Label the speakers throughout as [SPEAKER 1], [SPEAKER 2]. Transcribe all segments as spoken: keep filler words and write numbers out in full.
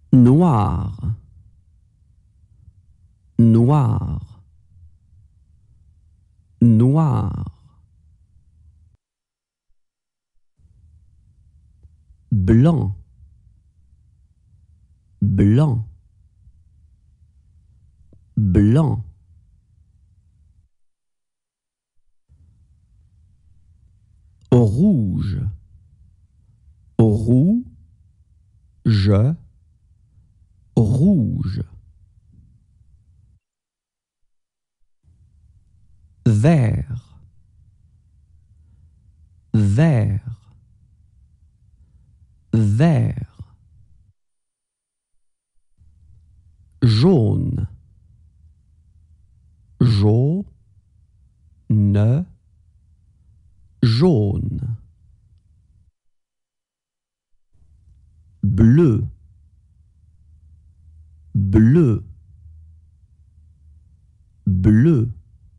[SPEAKER 1] Noir, noir, noir. Blanc, blanc, blanc. Rouge, rouge, rouge. Vert, vert, vert. Jaune, jaune, jaune. Bleu, bleu, bleu.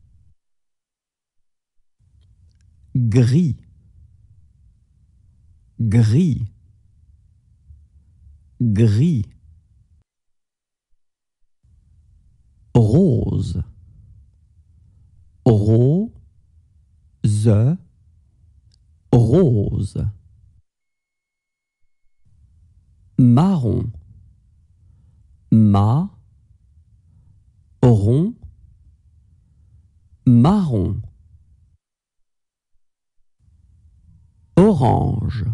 [SPEAKER 1] Gris, gris, gris. Rose, rose, rose. Marron, ma, rond, marron. Orange,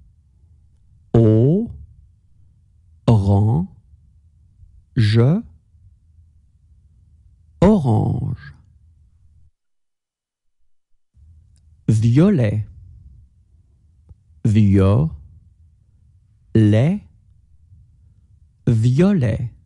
[SPEAKER 1] o, ran, je, orange. Violet, violet, violet.